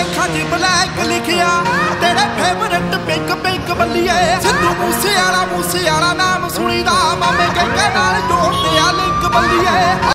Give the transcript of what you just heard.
अखा च ब्लैक लिखिया तेरे फेवरेट पिंक पिंक बल्लिए सिद्धू मूसे आला नाम सुनीदा मामे के नाल जोड़ते आ लिंक बल्लिए।